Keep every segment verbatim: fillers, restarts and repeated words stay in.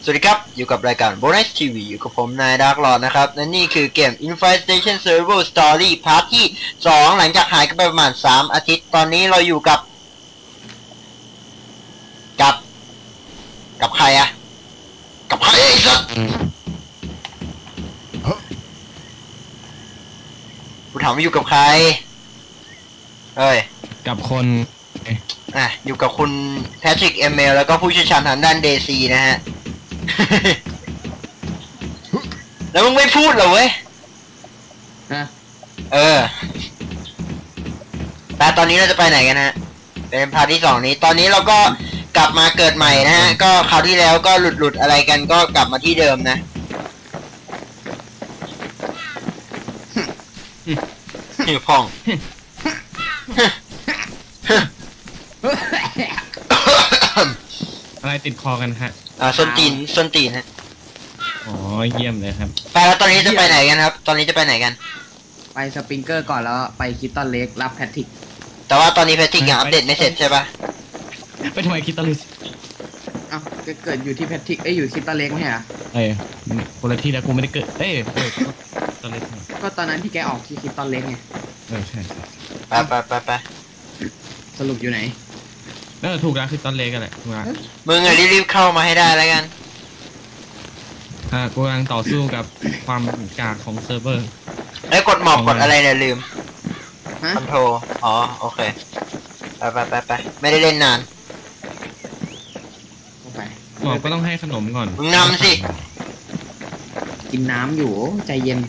สวัสดีครับอยู่กับรายการ Bonus ที วี อยู่กับผมนายดาร์กลอร์ดนะครับและนี่คือเกม Infestation Survival Story พาร์ทที่สองหลังจากหายกันไปประมาณสามอาทิตย์ตอนนี้เราอยู่กับกับกับใครอะกับใครไอ้สัสกูถามว่าอยู่กับใครเอ้ยกับคนอ่ะอยู่กับคุณแพทริกเอเมลแล้วก็ผู้เชี่ยวชาญทางด้านเดซีนะฮะ แล้วมึงไม่พูดเหรอเว้ยนะเออแต่ตอนนี้เราจะไปไหนกันฮะเป็นพาร์ทที่สองนี้ตอนนี้เราก็กลับมาเกิดใหม่นะฮะก็คราวที่แล้วก็หลุดหลุดอะไรกันก็กลับมาที่เดิมนะหิวพองอะไรติดคอกันฮะอ่าส้นตีนส้นตีนฮะอ๋อเยี่ยมเลยครับไปแล้วตอนนี้จะไปไหนกันครับตอนนี้จะไปไหนกันไปสปริงเกอร์ก่อนแล้วไปคิตตันเล็กรับแพทริกแต่ว่าตอนนี้แพทริกยังอัปเดตไม่เสร็จใช่ปะไปทำไมคิตตันเล็กอ้าวเกิดอยู่ที่แพทริกเอ้ยอยู่คิตตันเล็กไหมฮะเอ้ยคนละที่แล้วกูไม่ได้เกิดเอ้ยเกิดคิตตันเล็กก็ตอนนั้นที่แกออกที่คิตตันเล็กไงเออใช่ไปไปไปไปสรุปอยู่ไหนเออถูกแล้วคิตตันเล็กกันแหละถูกแล้วมึงอะรีบๆเข้ามาให้ได้แล้วกันอ่ากูกำลังต่อสู้กับความกากของเซิร์ฟเวอร์แล้วกดหมอบกดอะไรเนี่ยลืมคอนโทรอ๋อโอเคไปไปไปไปไม่ได้เล่นนานหมอบก็ต้องให้ขนมก่อนมึงนำสิกินน้ำอยู่ใจเย็น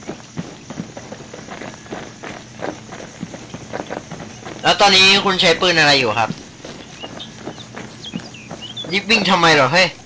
แล้วตอนนี้คุณใช้ปืนอะไรอยู่ครับยิบวิ่งทำไมเหรอเฮ้ย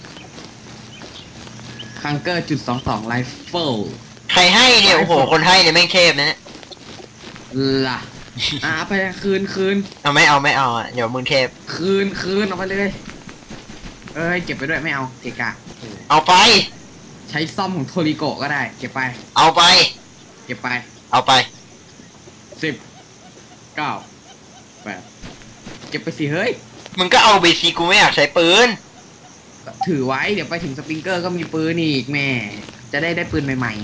คังเกอร์จุดสองสองไรเฟิลใครให้เนี่ยโอ้โหคนให้เนี่ยแม่งเทพนะเนี่ยล่ะอ่ะไปคืนคืนเอาไม่เอาไม่เอาอ่ะเดี๋ยวมึงเทพคืนคืนเอาไปเลยเอ้ยเก็บไปด้วยไม่เอาเกะกะเอาไปใช้ซ่อมของโทริโกะก็ได้เก็บไปเอาไปเก็บไปเอาไปสิบเก้าแปดเก็บไปสิเฮ้ยมึงก็เอาไปสิกูไม่อยากใช้ปืนถือไว้เดี๋ยวไปถึงสปริงเกอร์ก็มีปืนอีกแม่จะได้ได้ปืนใหม่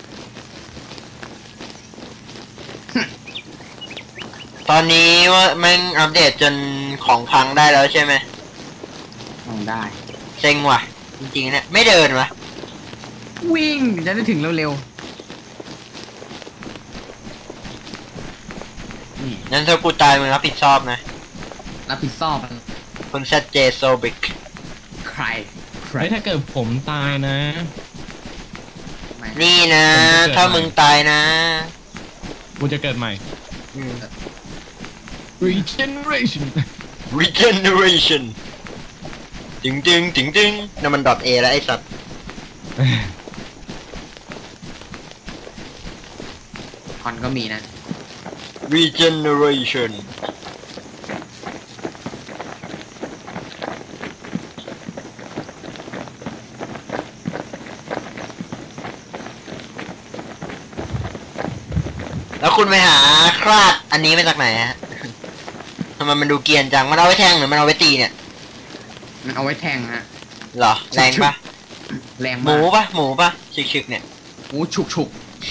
ๆตอนนี้ว่าแม่งอัปเดตจนของพังได้แล้วใช่ไหมของได้เซ็งว่ะจริงๆเนี่ยไม่เดินวะวิ่งจะได้ถึงเร็วๆนี่นั่นถ้ากูตายมึงรับผิดชอบนะรับผิดชอบคุณชัดเจโซบิกใครใครถ้าเกิดผมตายนะนี่นะถ้ามึงตายนะกูจะเกิดใหม่ regeneration regeneration จึงจึงจึงจึงนั่นมันดอทเอแล้วไอ้สัตว์คอนก็มีนะ regenerationแล้วคุณไปหาคราดอันนี้มาจากไหนฮะทำไมมันดูเกียนจังมันเอาไว้แทงหรือมันเอาไว้ตีเนี่ยมันเอาไว้แทงฮะเหรอแรงปะแรงหมูปะหมูปะฉึกๆเนี่ยหมูฉุกฉุก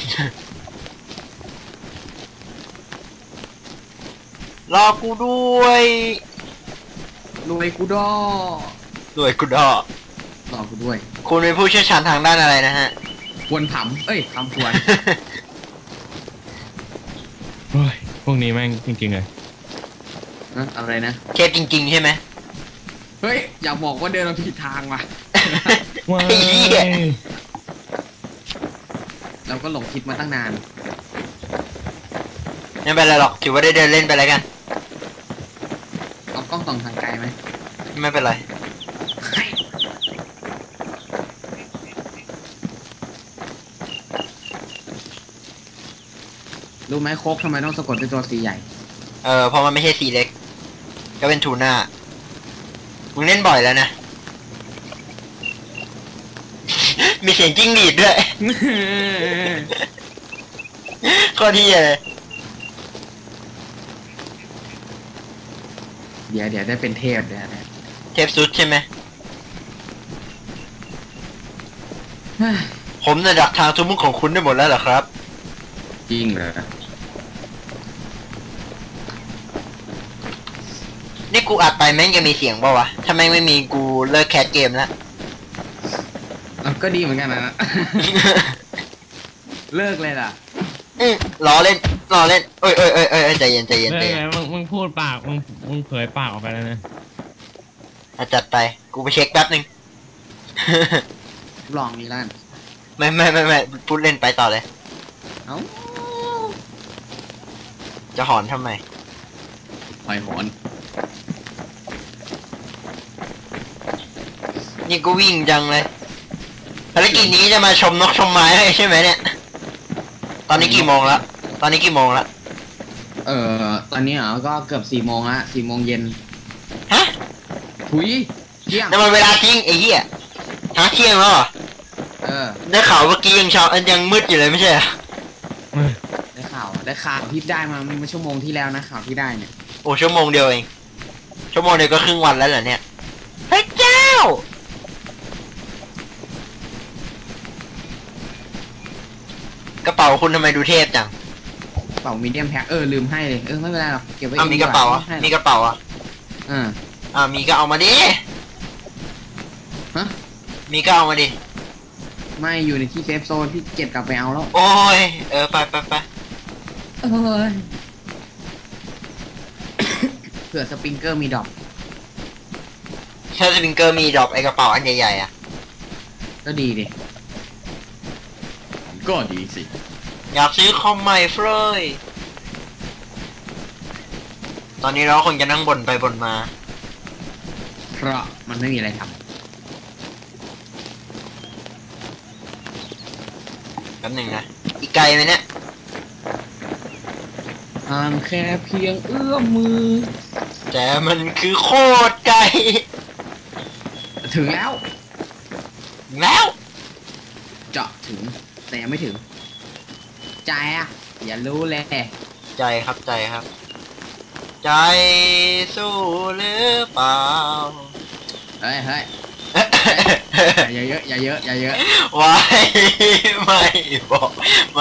รอกูด้วยรวยกูดอรวยกูดอรอกูด้วยคุณเป็นผู้เชี่ยวชาญทางด้านอะไรนะฮะควนผำเอ้ยทำควนโอ้ยพวกนี้แม่งจริงๆเลยอะไรนะเทปจริงๆใช่ไหมเฮ้ยอย่าบอกว่าเดินเราผิดทางว่ะเราก็หลงคิดมาตั้งนานไม่เป็นไรหรอกถือว่าได้เดินเล่นไปแล้วกันเอากล้องส่องทางไกลไหมไม่เป็นไรรู้ไหมโคกทำไมต้องสะกดด้วยตัวสีใหญ่เออเพราะมันไม่ใช่สีเล็กก็เป็นทูน่ามึงเล่นบ่อยแล้วนะมีเสียงจิ้งหรีดด้วยก็ที่เลยเดี๋ยวเดี๋ยวได้เป็นเทพเดี๋ยวนะเทพสุดใช่ไหมผมเนี่ยดักทางทุกมุกของคุณได้หมดแล้วเหรอครับจริงเหรอนี่กูอัดไปแม่งจะมีเสียงป่าวะถ้าแม่งไม่มีกูเลิกแคสเกมแล้วมันก็ดีเหมือนกันนะ เลิกเลยล่ะอืมล้อเล่นล้อเล่นเอ้ยเอ้ยเอ้ยเอ้ยใจเย็นใจเย็นเฮ้ใจยเย็นมึงมึงพูดปากมึงมึงเผยปากออกไปแล้วนะอ่ะจัดไปกูไปเช็คแป๊บนึงลองนี่ล้านไม่ไม่ไม่ไม่พูดเล่นไปต่อเลยเอ้าจะหอนทำไมปล่อยหอนนี่กูวิ่งจังเลยภารกิจนี้จะมาชมนกชมไม้ให้ใช่ไหมเนี่ย ตอนนี้กี่โมงแล้ว ตอนนี้กี่โมงแล้วเออตอนนี้เหรอก็เกือบสี่โมงละสี่โมงเย็นฮะถุยเที่ยงนั่นมันเวลาทิ้งไอ้เหี้ยหาเที่ยงแล้วเหรอเออได้ข่าวเมื่อกี้ยังเช้ายังมืดอยู่เลยไม่ใช่เหรอได้ข่าวได้ข่าวที่ได้มาเมื่อชั่วโมงที่แล้วนะข่าวที่ได้เนี่ยโอ้ชั่วโมงเดียวเอง ชั่วโมงเดียวก็ครึ่งวันแล้วเหรอเนี่ยพระเจ้า กระเป๋าคุณทำไมดูเทพจังกระเป๋ามีเดียมแพ็คเออลืมให้เลยเออไม่เป็นไรหรอกเก็บไว้อ้าวมีกระเป๋าอ่ะให้หรมีอกกระเป๋าอ่ะอ่าอ่ามีก็เอามาดิฮะมีก็เอามาดิไม่อยู่ในที่เซฟโซนพี่เก็บกลับไปเอาแล้วโอ้ย เออไปไปไปเออ เผื่อสปริงเกอร์มีดอกถ้าสปริงเกอร์มีดรอปไอกระเป๋าอันใหญ่ๆอ่ะก็ดีดิก็ดีสิอยากซื้อคอมใหม่เฟรยตอนนี้เราคงจะนั่งบ่นไปบ่นมาเพราะมันไม่มีอะไรทแป๊บหนึ่งนะ อีกไกลไหมเนี่ยำห่างแค่เพียงเอื้อมมือแต่มันคือโคตรไกลถึงแล้วแล้วเจาะถึง แต่ยังไม่ถึง ใจอ่ะ อย่ารู้เลยใจครับใจครับ ใจสู้หรือเปล่าเฮ้ยเฮ้ยอย่าเยอะอย่าเยอะอย่าเยอะไว้ไม่บอกมา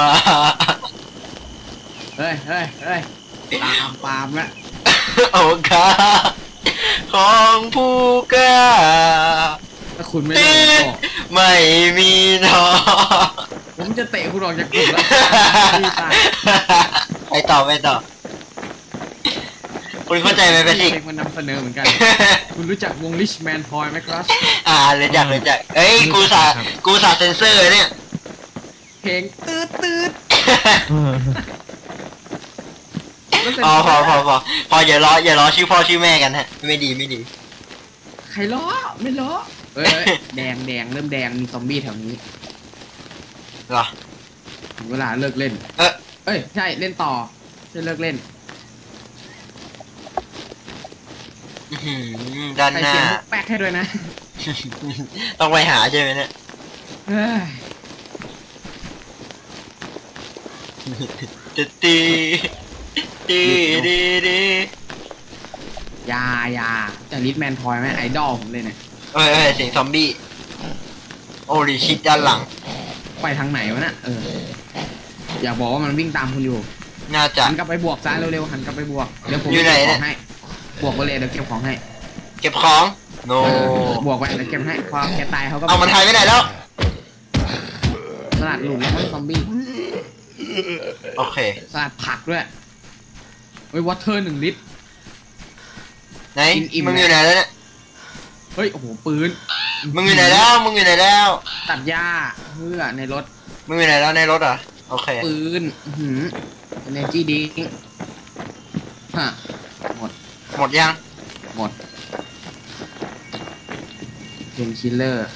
เฮ้ยเฮ้ยเฮ้ยตามปามละโอกาสของผู้กล้าถ้าคุณไม่เลิกก็ไม่มีน้องผมจะเตะคุณออกจากกลุ่มแล้วพี่ตายไปต่อไปต่อ คุณเข้าใจไหมเบสิกเพลงมันนำเสนอเหมือนกัน คุณรู้จักวง Richman Toy ไหมครับอ่าเลยจักเลยจักเอ้ยกูสากูสาเซนเซอร์เนี่ยเพลงตืดตืดพอพอพอพอพออย่าล้ออย่าล้อชื่อพ่อชื่อแม่กันฮะไม่ดีไม่ดีใครล้อไม่ล้อเอ้ยแดงแดงเริ่มแดงมีซอมบี้แถวนี้เหรอถึงเวลาเลิกเล่นเออเอ้ยใช่เล่นต่อใช่เลิกเล่นอื้อหือด้านใส่หน้าเสียงมุกแป๊กให้ด้วยนะต้องไปหาใช่ไหมเนี่ยเฮ้ยตีตีตีดีดีอยาอยาจะลิทแมนทอยไหมไอดอลผมเลยเนี่ยเอ้ยเอ้ยเสียงซอมบี้โอ้ดิชิดด้านหลังไปทางไหนวะน่ะเอออยากบอกว่ามันวิ่งตามคุณอยู่น่าจะหันกลับไปบวกซ้ายเร็วๆหันกลับไปบวกเดี๋ยวผมอยู่ไหนเก็บเนี่ขอย งให้บวกไปเลยเดี๋ยวเก็บของให้เก็บของโนเออบวกไปเดี๋ยวเก็บให้พอแกตายเขาก็เอามันหายไปไหนแล้วสลัดหลุมแล้วก็ซอมบี้โอเคสลัดผักด้วยเฮ้ยวอเตอร์หนึ่งลิตรไหนอิ่มๆมึงอยู่ไหนแล้วเนี่ยเฮ้ยโอ้โหปืนมึงอยู่ไหนแล้วมึงอยู่ไหนแล้วตัดหญ้าเพื่อในรถมึงอยู่ไหนแล้วในรถอ่ะโอเคปืนอื้อหือ energy drink ฮะหมดหมดยังหมดเพนคิลเลอร์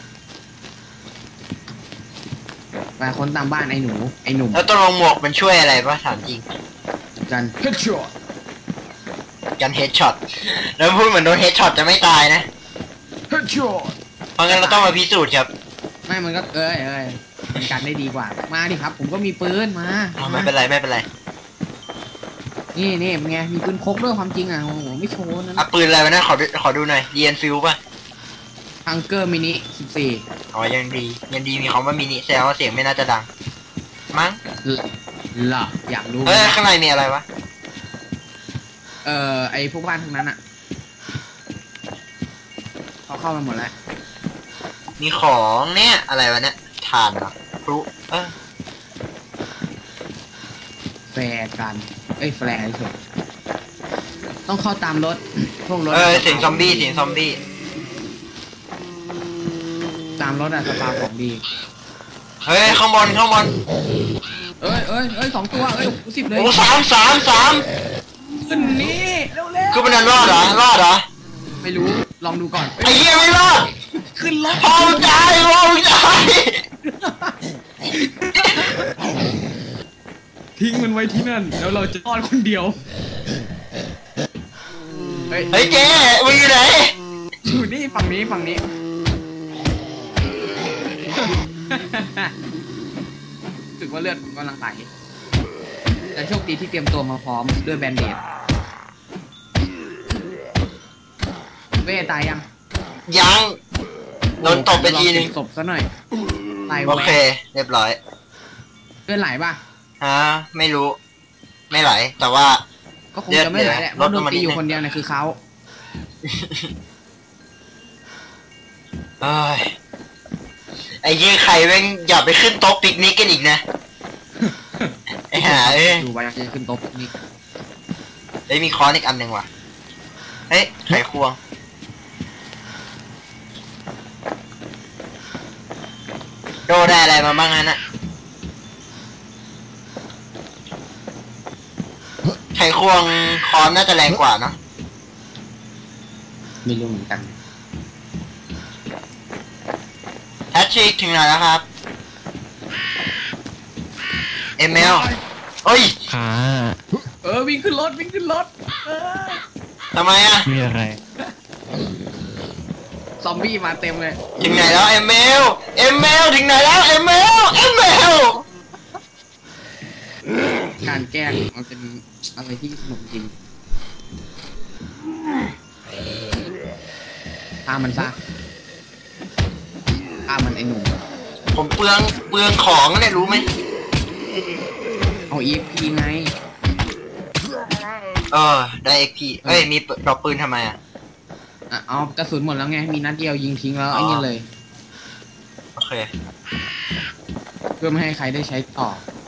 ไปคนตามบ้านไอ้หนู ไอ้หนุ่มแล้วตัวลงหมวกมันช่วยอะไรปะถามจริงกันเฮดช็อตกันเฮดช็อตแล้วพูดเหมือนโดนเฮดช็อตจะไม่ตายนะเฮดช็อตเพราะงั้นเราต้องมาพิสูจน์ครับไม่มันก็เอ้ยเอ้ยมันกันได้ดีกว่า มาดิครับ ผมก็มีปืนมาอ๋อไม่เป็นไรไม่เป็นไรนี่นี่เป็นไง มีปืนพกด้วยความจริงอ่ะ โอ้โห ไม่โชว์นะอ่ะปืนอะไรวะนะขอดูขอดูหน่อยเรียนฟิลป่ะฮังเกอร์มินิสิบสี่อ๋อยังดียังดีมีคำว่ามินิแซวว่าเสียงไม่น่าจะดังมั้งล่ะอยากรู้เฮ้ยข้างในมีอะไรวะเอ่อไอพวกบ้านทั้งนั้นอ่ะเขาเข้ามาหมดแล้วมีของเนี่ยอะไรวะเนี่ยถ่านเหรอพลุเออแฟร์กันเอ้ยแฟร์เฉยต้องเข้าตามรถพวกรถเออเสียงซอมบี้เสียงซอมบี้ตามรถอะสปาของดีเฮ้ยข้างบนข้างบนเอ้ยเอ้ยเอ้ยสองตัวเอ้ยสิบเลยโอ้สามสามสามขึ้นนี่เร็วเร็วคือมันนั้นรอดเหรอรอดเหรอไม่รู้ลองดูก่อนไอ้เหี้ยไม่รอดขึ้นรถพอใจพอใจทิ้งมันไว้ที่นั่นแล้วเราจะนอนคนเดียวเฮ้ยเฮ้ยเจ๊มึงอยู่ไหนอยู่นี่ฝั่งนี้ฝั่งนี้รู้สึกว่าเลือดผมกำลังไหลแต่โชคดีที่เตรียมตัวมาพร้อมด้วยแบนเดดเว่ตายยังยังโดนตบไปทีนึงศพซะหน่อยตายโอแหวเค เรียบร้อยเลือดไหลป่ะฮะไม่รู้ ไม่ไหลแต่ว่าก็คงจะไม่ไหลแหละเพลดราะลโดงนมานิตีดอยู่นึงคนเดียวเนี่ยคือเขาเอ้ยไอ้ยี่ใครแม่งอย่าไปขึ้นโต๊ะปิกนิกกันอีกนะ ไอ้ห่าเอ้ยดูไว้จะขึ้นโต๊ะนี่เฮ้ยมีค้อนอีกอันหนึ่งว่ะเฮ้ยไขควงโดได้อะไรมาบ้างนั้นอะไขควงค้อนน่าจะแรงกว่าเนอะไม่รู้เหมือนกันแพทริกถึงไหนแล้วครับ เอ็มเอลเอ้ยขาเออวิ่งขึ้นรถวิ่งขึ้นรถเออทำไมอะมีอะไรซอมบี้มาเต็มเลยถึงไหนแล้วเอ็มเอลเอ็มเอลถึงไหนแล้วเอ็มเอลเอ็มเอลการแกล้งมันเป็นอะไรที่สนุกจริงฆ่ามันซะฆ่ามันไอ้หนุ่มผมเปลืองเปลืองของเนี่ยรู้ไหมเอาอีพีไงเออได้เอ็กพีเอ้ยมีดอกปืนทำไมอะอ่ะเอากระสุนหมดแล้วไงมีนัดเดียวยิงทิ้งแล้วไอ้นี่เลยโอเคเพื่อไม่ให้ใครได้ใช้ต่อ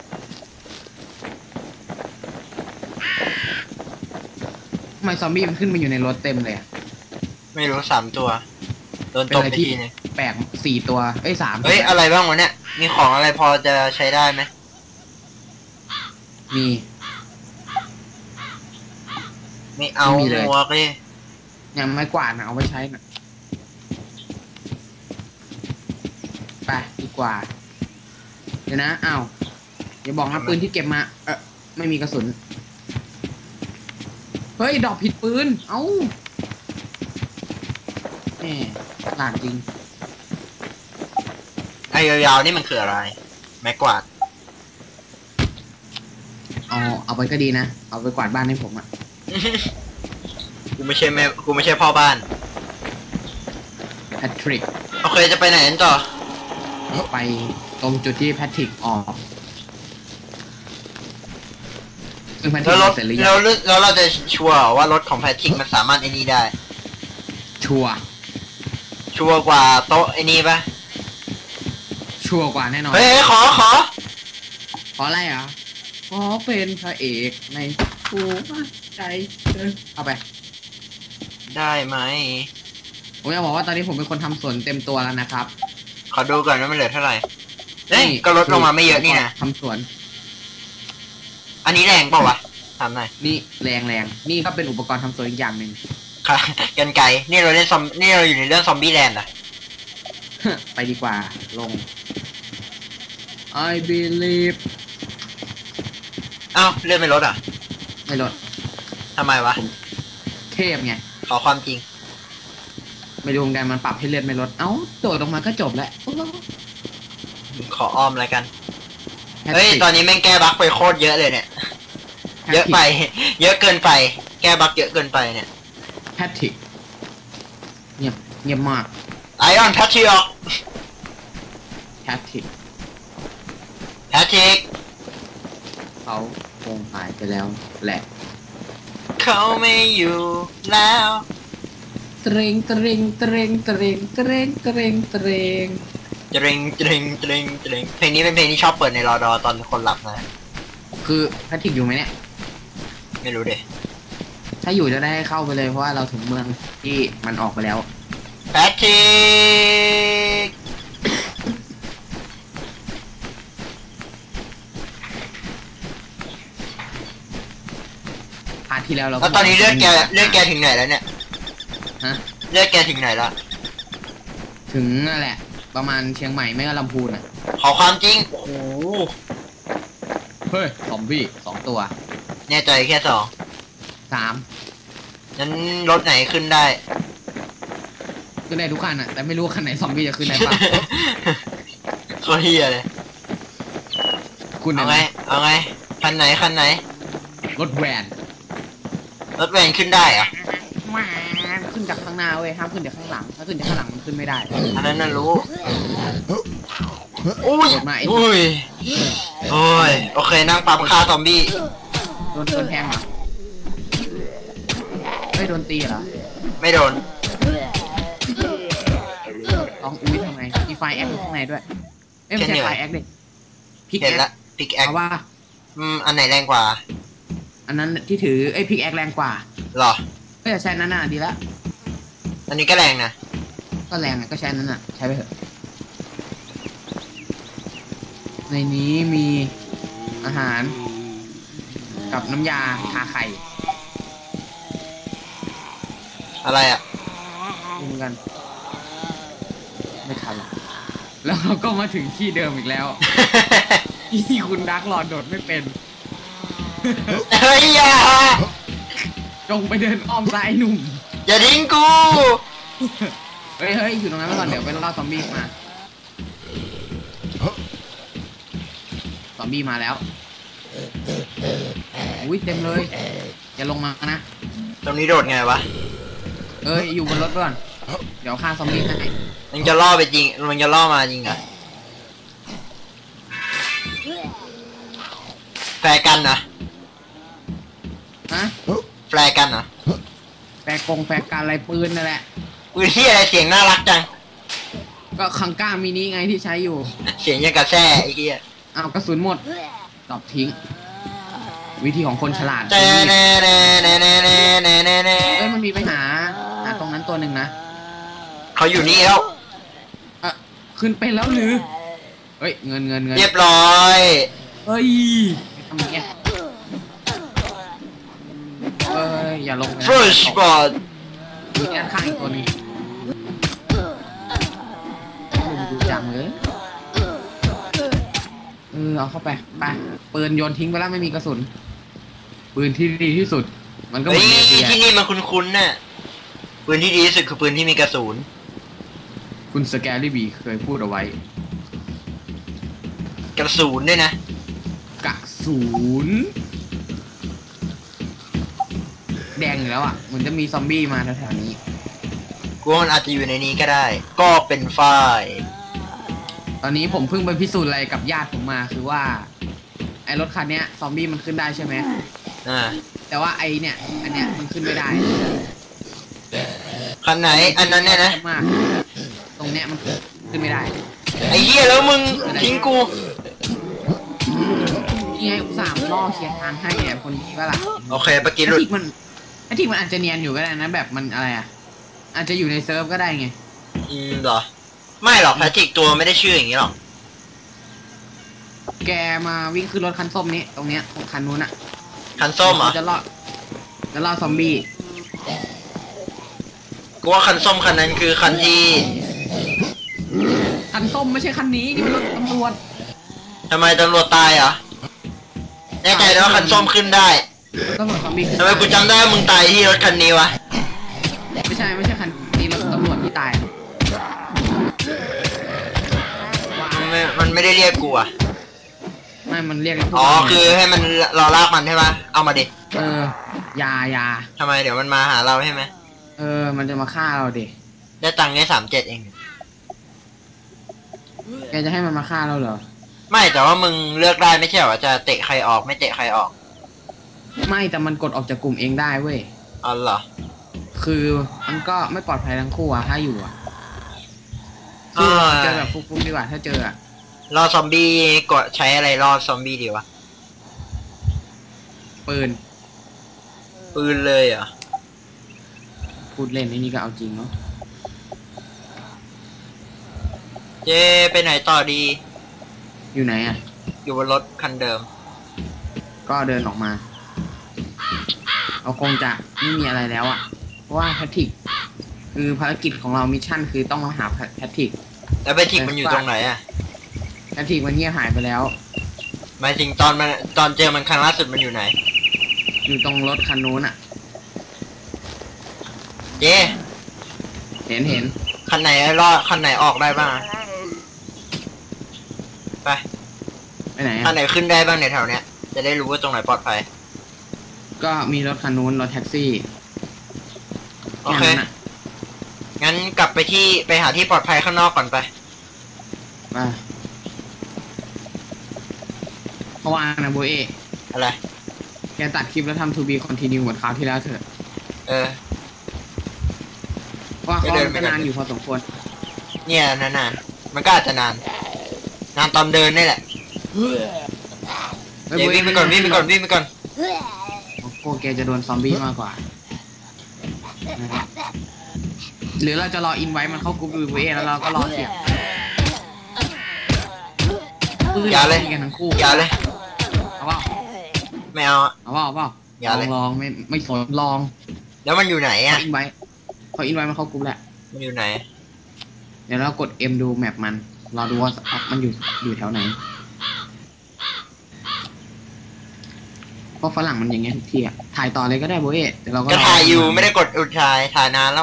ทำไมซอมบี้มันขึ้นมาอยู่ในรถเต็มเลยอะไม่รู้สามตัวโดนเป็นตบอะไรไปที่ทีนึงแปลกสี่ตัวเอ้ยสามเฮ้ยอะไรบ้างวะเนี่ยมีของอะไรพอจะใช้ได้ไหมมีไม่เอาไม่มีเลยหมวกเลยยังไม่กวาดนะเอาไว้ใช้น่ะไปดีกว่า เดี๋ยวนะอ้าวอย่าบอกนะปืนที่เก็บมาเออไม่มีกระสุนเฮ้ยดอกผิดปืนเอ้าแหมหลานจริงไอ้ยาวๆนี่มันคืออะไรไม้กวาดเอาเอาไปก็ดีนะ เอาไปกวาดบ้านให้ผมอ่ะกูไม่ใช่แม่กูไม่ใช่พ่อบ้านแพทริกโอเคจะไปไหนกันต่อไปตรงจุดที่แพทริกออกซึ่งแพทริแล้วรถกเสร็จหรือยัแล้วงแล้วเราจะชัวร์ว่ารถของแพทริกมันสามารถไอ้นี่ได้ชัวร์ชัวร์กว่าโต๊ะไอ้นี่ปะชัวร์กว่าแน่นอนเฮ้ยขอขอขออะไรอ่ะขอเป็นพระเอกในหัวใจเธอเอาไปได้ไหมผมอยากบอกว่าตอนนี้ผมเป็นคนทำสวนเต็มตัวแล้วนะครับขอดูก่อนว่ามันเหลือเท่าไหร่เฮ้ยก็ลดลงมาไม่เยอะนี่นะทำสวนอันนี้แรงเปล่าวะถามหน่อยนี่แรงแรงนี่ก็เป็นอุปกรณ์ทำสวนอีกอย่างหนึ่งค่ะกันไกลนี่เราเล่นซอมนี่เราอยู่ในเรื่องซอมบี้แลนด์อะไปดีกว่าลง I believe อ้าวเลื่อนไม่ลดอ่ะไม่ลดทำไมวะเทพไงขอความจริงไม่รู้เหมือนกันมันปรับให้เลือดไม่ลด เอ้าโดดออกมาก็จบแล้วขออ้อมอะไรกัน เฮ้ย ตอนนี้แม่งแก้บั๊กไปโคตรเยอะเลยเนี่ย เยอะไป เยอะเกินไป แก้บั๊กเยอะเกินไปเนี่ยแพทริกเงียบเงียบมาก I ออนแพทริออกแพทริกแพทริกเขาคงหายไปแล้วแหละเขาไม่อยู่แล้วเตรงเตรงเตรงเตรงเตรงเตรงเตรงเตรงเตรงเตรงเตรงเพลงนี้เป็นเพลงที่ชอบเปิดในรอดอตอนคนหลับนะคือแพทริกอยู่ไหมเนี่ยไม่รู้เด้ถ้าอยู่จะได้เข้าไปเลยเพราะว่าเราถึงเมืองที่มันออกไปแล้วแพทริกพาร์ทที่แล้วเราแล้วตอนนี้เลือดแกเลือดแกถึงไหนแล้วเนี่ยฮะเลือดแกถึงไหนแล้วถึงนั่นแหละ ประมาณเชียงใหม่ไม่ก็ลำพูนอ่ะขอความจริงโอ้โหเฮ้ยซอมบี้สองตัวแน่ใจแค่สองสามนั้นรถไหนขึ้นได้ขึ้นได้ทุกคันอ่ะแต่ไม่รู้คันไหนซอมบี้จะขึ้นได้ปะโคตรเฮียเลยคุณเอาได้ไหไงมเอาไงคันไหนคันไหนรถแวนรถแวนขึ้นได้เหรอะมาขึ้นจากข้างหน้าเว้ยห้ามขึ้นจากข้างหลังถ้าขึ้นจากข้างหลังมันขึ้นไม่ได้อันนั้นน่ะรู้อุ้ยโดดมาไอ้อุ้ยโอ้ยโอเคนั่งปั๊มฆ่าซอมบี้โดนโดนแทงเหรอเฮ้ยโดนตีเหรอไม่โดนลองอุ้ยทำไงมีไฟแอคอยู่ข้างในด้วยเอ้ยไม่ใช่ไฟแอคดิพิกเห็นแอคละพิกแอคเอาว่าอืมอันไหนแรงกว่าอันนั้นที่ถือไอ้พิกแอคแรงกว่าหรอก็จะใช้นั้นน่ะดีละอันนี้ก็แรงนะก็แรงอ่ะก็ใช้นั้นน่ะใช้ไปเถอะในนี้มีอาหารกับน้ำยาทาไข่อะไรอ่ะดูเหมือนกันไม่ทันละแล้วเราก็มาถึงที่เดิมอีกแล้ว ที่คุณดักหลอดโดดไม่เป็นเฮ้ยอย่าจงไปเดินอ้อมซ้ายหนุ่มอย่าทิ้งกูเฮ้ยเฮ้ยอยู่ตรงนั้นไปก่อนเดี๋ยวไปล่าซอมบี้มา ซอมบี้มาแล้ว อุ้ยเต็มเลย อย่าลงมานะตรงนี้โดดไงวะเอ้ยอยู่บนรถก่อน เดี๋ยวฆ่าซอมบี้ให้มันจะล่อไปจริงมันจะล่อมาจริงเหรอแฟร์กันนะฮะแฟร์กันนะแฟร์กงแฟร์การอะไรปืนนั่นแหละอุ้ยที่อะไรเสียงน่ารักจังก็คังก้ามินิไงที่ใช้อยู่เสียงยังกระแซ่ไอ้เหี้ยอ้าวกระสุนหมดตอบทิ้ง วิธีของคนฉลาดเน่เน่เน่เน่เน่เน่เน่เน่เน่เอ้ยมันมีไปหาหาตรงนั้นตัวหนึ่งนะเขาอยู่นี่แล้วเออขึ้นไปแล้วหรือ เฮ้ยเงินเงินเงินเรียบร้อยเฮ้ยทำอย่างเงี้ยเฮ้ยอย่าลงไปนะ Fresh Blood มีด้านข้างอีกตัวหนึงดูจังเลยเออเอาเข้าไปไปปืนโยนทิ้งไปแล้วไม่มีกระสุนปืนที่ดีที่สุด มันก็เหเฮ้มืยอนเบียที่นี่มันคุ้นๆน่ะปืนที่ดีที่สุดคือปืนที่มีกระสุนคุณสแกรี่บีเคยพูดเอาไว้กระสุนด้วยนะกระสุนแดงอยู่แล้วอ่ะเหมือนจะมีซอมบี้มาแถวๆนี้กูว่ามันอาจจะอยู่ในนี้ก็ได้ ก็เป็นฝ้ายตอนนี้ผมเพิ่งไปพิสูจน์อะไรกับญาติผมมาคือว่า ไอ้รถคันเนี้ยซอมบี้มันขึ้นได้ใช่ไหมอ่าแต่ว่าไอเนี่ย อันเนี้ยมันขึ้นไม่ได้คันไหนอันนั้นเนี่ยนะมากตรงเนี้ยมันขึ้นไม่ได้ไอ้เหี้ยแล้วมึงทิ้งกูนี่ไงอุตส่าห์ล่อเคลียร์ทางให้แอบคนนี้ว่าล่ะโอเคปะกี้ไอ้หลุดที่มันไอ้ที่มันอาจจะเนียนอยู่ก็ได้นะแบบมันอะไรอ่ะ อาจจะอยู่ในเซิร์ฟก็ได้ไงอืมเหรอไม่หรอกแพทริกตัวไม่ได้ชื่ออย่างนี้หรอกแกมาวิ่งขึ้นรถคันส้มนี้ตรงเนี้ยตรงคันนู้นอ่ะคันส้มเหรอจะล่อจะล่อซอมบี้กูว่าคันส้มคันนั้นคือคันที่คันส้มไม่ใช่คันนี้นี่มันรถตำรวจทำไมตำรวจตายเหรอแน่ใจนะว่าคันส้มขึ้นได้ตำรวจซอมบี้ขึ้นทำไมกูจำได้ว่ามึงตายที่รถคันนี้วะไม่ใช่ไม่ใช่คันนี้รถตำรวจที่ตายมันไม่มันไม่ได้เรียกกูอะไม่มันเรียกเราอ๋อคือให้มันเราลากมันใช่ปะเอามาดิเออยายาทำไมเดี๋ยวมันมาหาเราใช่ไหมเออ มันจะมาฆ่าเราดิได้ตังค์แค่สามเจ็ดเองแกจะให้มันมาฆ่าเราเหรอไม่แต่ว่ามึงเลือกได้ไม่ใช่เหรอว่าจะเตะใครออกไม่เตะใครออกไม่แต่มันกดออกจากกลุ่มเองได้เว้ยอ๋อเหรอคือมันก็ไม่ปลอดภัยทั้งคู่อะถ้าอยู่อะอ่าเจอแบบฟุกๆดีกว่าถ้าเจออะรอซอมบี้กดใช้อะไรรอซอมบี้ดีวะปืนปืนเลยเหรอพูดเล่นไอ้นี่ก็เอาจริงเนาะเจ๊ไปไหนต่อดีอยู่ไหนอะอยู่บนรถคันเดิมก็เดินออกมาเราคงจะไม่มีอะไรแล้วอะเพราะว่าแพทริกคือภารกิจของเรามิชชั่นคือต้องมาหาแพทริกแล้วไปทิกมันอยู่ตรงไหนอะแพทริกมันเงียบหายไปแล้วหมายถึงตอนมันตอนเจอมันครั้งล่าสุดมันอยู่ไหนอยู่ตรงรถคันนู้นอะเจ๊เห็นเห็นคันไหนรอดคันไหนออกได้บ้างอะไปไปไหนคันอะไหนขึ้นได้บ้างในแถวเนี้ยจะได้รู้ว่าตรงไหนปลอดภัยก็มีรถคันนู้นรถแท็กซี่โอเคแนั้นน่ะงั้นกลับไปที่ไปหาที่ปลอดภัยข้างนอกก่อนไปไปเพราะว่านะโบเออะไรแกตัดคลิปแล้วทำ to be continue เหมือนคราวที่แล้วเถอะเออเพราะว่าเขาเดินไปก็ก่อนนานอยู่พอสมควรเนี่ยนานๆมันก็อาจจะนาน นานตอนเดินนี่แหละเฮ้ยเดี๋ยววิ่งไปก่อนวิ่งไปก่อนวิ่งไปก่อนโกแกจะโดนซอมบี้มากกว่านะครับหรือเราจะรออินไว้มันเข้ากรุ๊ปดูเอแล้วเราก็รอเสียบอย่าเลยกันทั้งคู่อย่าเลยเอาเปล่าไม่เอาอะเอาเปล่าเอาเปล่าอย่าเลยลองๆไม่ไม่สนลองแล้วมันอยู่ไหนพออะอินไว้พออินไว้มันเข้ากรุ๊ปแหละมันอยู่ไหนเดี๋ยวเรากด M ดูแมปมันรอดูว่ามันอยู่อยู่แถวไหนเพราะฝรั่งมันอย่างเงี้ยทุกทีอะถ่ายต่อเลยก็ได้โบเอะแต่เราก็ก็รถ่ายอยู่ไม่ได้กดอุดถ่ายถ่ายนานแล้ว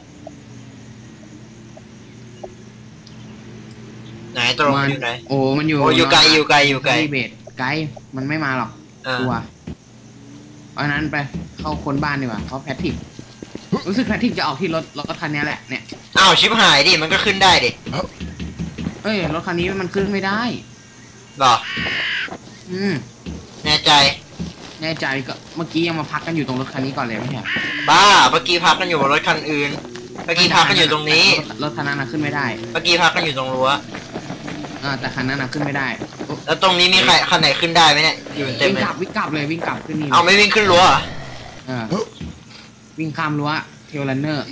ไหนตรงมันอยู่ไหนโอ้มันอยู่โอ้อยู่ไกลอยู่ไกลอยู่ไกลที่เบสไกลมันไม่มาหรอกอ่ากลัวเพราะฉะนั้นไปเข้าคนบ้านดีกว่าเขาแพทริกรู้สึกแพทริกจะออกที่รถรถคันนี้แหละเนี่ยอ้าวชิปหายดิมันก็ขึ้นได้ดิเอ้ยรถคันนี้มันขึ้นไม่ได้หรออืมแน่ใจแน่ใจก็เมื่อกี้ยังมาพักกันอยู่ตรงรถคันนี้ก่อนเลยไม่ใช่เหรอบ้าเมื่อกี้พักกันอยู่บนรถคันอื่นเมื่อกี้พักกันอยู่ตรงนี้รถรถคันนั้นน่ะขึ้นไม่ได้เมื่อกี้พักกันอยู่ตรงรั้วอ่าแต่คันนั้นน่ะขึ้นไม่ได้โอ้แล้วตรงนี้มีใครคันไหนขึ้นได้ไหมเนี่ยอยู่เต็มวิ่งเลยกลับวิ่งกลับเลยวิ่งกลับขึ้นนี่เอาไม่วิ่งขึ้นรั้วเหรอเออวิ่งข้ามรั้วเทลลันเนอร์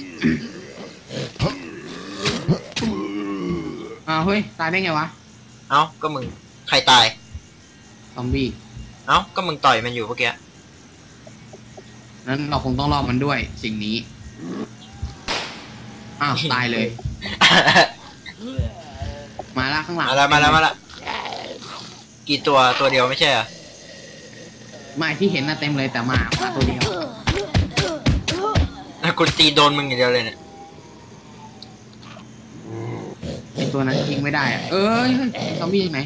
อ้าวเฮ้ยตายได้ไงวะเอ้าก็มึงใครตายซอมบี้เอ้าก็มึงต่อยมันอยู่เมื่อกี้นั้นเราคงต้องรอบมันด้วยสิ่งนี้อ้าวตายเลย มาละข้างหลังมาแล้วมาแล้วมาแล้วกี่ตัวตัวเดียวไม่ใช่เหรอไม่ที่เห็นน่ะเต็มเลยแต่หมาหมาตัวเดียวแล้วกูตีโดนมึงอย่างเดียวเลยเนี่ยไอตัวนั้นยิงไม่ได้อะเอ้ยเฮ้ยซอมบี้ยังไง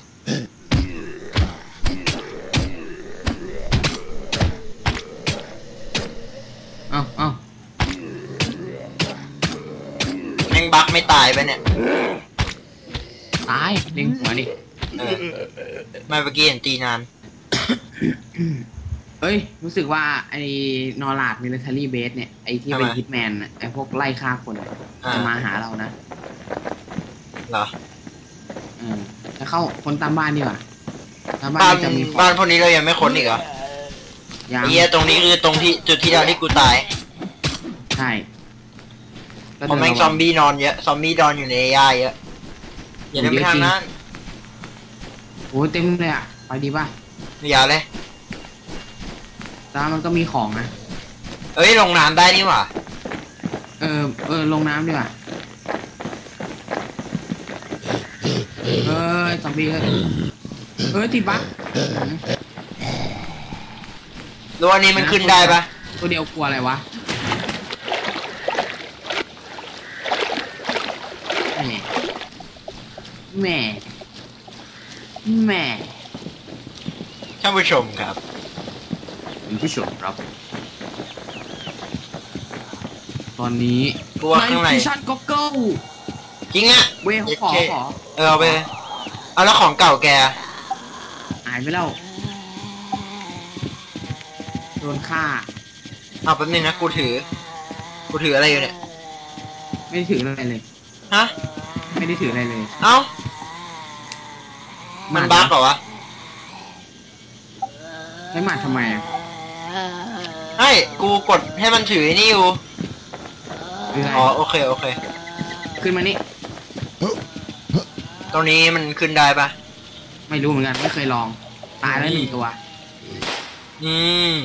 เอ้าเอ้าแม่งบักไม่ตายไปเนี่ยตายเล็งหัวดิเออไม่เมื่อกี้เห็นตีนานเอ้ยรู้สึกว่าไอ้นอร์ลาดมิลิเทอรี่เบสเนี่ยไอ้ที่เป็นทำไมฮิตแมนน่ะไอ้พวกไล่ฆ่าคนอะอ่าจะมาหาเรานะเหรอเออจะเข้าคนตามบ้านดีกว่าตามบ้าบ้าน นจะมีของบ้านพวกนี้เรายังไม่ค้นอีกเหรอยังไอ้เหี้ยตรงนี้คือตรงที่จุดที่เราที่กูตายใช่ก็ผมแม่งซอมบี้นอนเยอะซอมบี้นอนอยู่ในหญ้าเยอะอย่าเดินไปทางนั้นโอ้ยเต็มเลยอ่ะไปดีป่ะอย่าเลยแต่มันก็มีของนะเอ้ยลงน้ำได้นี่หว่าเออเออลงน้ำดีกว่าเอ้ยซอมบี้เอ้ยเอ้ยติดบั๊กรั้วนี้มันขึ้นได้ปะตัวเดียวกลัวอะไรวะแหม่แหม่แหม่ท่านผู้ชมครับคุณผู้ชมครับ ตอนนี้กูว่าข้างในดิชันก็เกิลจริงอ่ะเว้ยขอขอเออเอาไปเอาแล้วของเก่าแกหายไปแล้วโดนฆ่าเอาแป๊บนึงนะกูถือกูถืออะไรอยู่เนี่ยไม่ได้ถืออะไรเลยฮะไม่ได้ถืออะไรเลยเอ้ามันบั๊กเหรอวะไม่หมัดทำไมอ่ะเฮ้ยกูกดให้มันถือนี่อยู่คืออะไรอ๋อโอเคโอเคขึ้นมานี่ตรงนี้มันขึ้นได้ปะไม่รู้เหมือนกันไม่เคยลอง ตายแล้วหนึ่งตัวอืม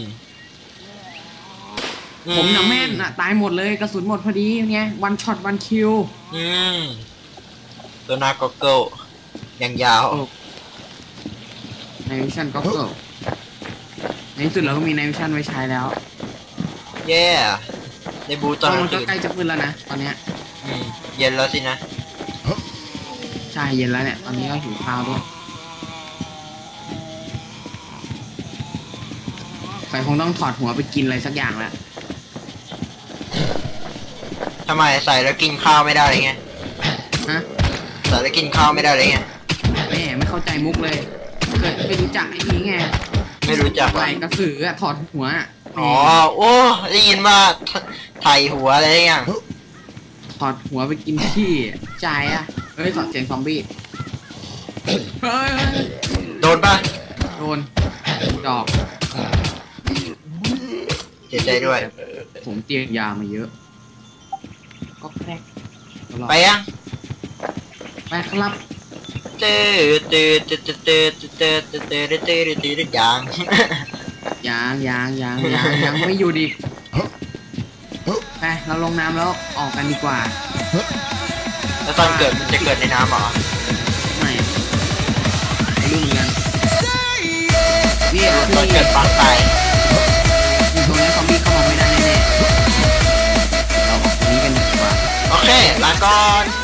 ผมน่ะแม่นอ่ะตายหมดเลยกระสุนหมดพอดีไงวันช็อตวันคิวอืมตัวหน้าก็เกิลยังยาวในวิชั่นก็เกิดในที่สุดเราก็มีในวิชั่นไว้ใช้แล้วเย่ในบูตอนกมัลาน งก็คืนใกล้จะขึ้นแล้วนะตอนเนี้ยอืมเย็นแล้วสินะใช่เย็นแล้วเนี่ยตอนนี้ก็หิวข้าวด้วยใส่คงต้องถอดหัวไปกินอะไรสักอย่างแล้วทำไมใส่แล้วกินข้าวไม่ได้เลยไงฮะใส่แล้วกินข้าวไม่ได้เลยไงแม่ไม่เข้าใจมุกเลยเคยไม่รู้จักไอ้นี้ไงไม่รู้จักไหลวะกระสืออะถอดหัวอะอ๋อโอ้ได้ยินว่าไถ่หัวอะไรอย่างถอดหัวไปกินขี้ใจายอะเฮ้ยถอดเสียงซอมบี้เฮ้ยโดนปะโดนดอกเสียใจด้วยผมเตรียมยามาเยอะ ก็แครกไปยังไปครับเตืดตืดตืดตืดตืดตืดตืดตืดตืดตืดตืดยังยางยางยางยางยังไม่อยู่ดีไปเราลงน้ำแล้วออกกันดีกว่าแล้วตอนเกิดมันจะเกิดในน้ำเหรอไม่ไม่รู้เหมือนกันนี่ตอนที่เกิดปังตายอยู่ตรงนี้ซอมบี้เข้ามาไม่ได้แน่ๆเราออกตรงนี้กันดีกว่าโอเคลาก่อน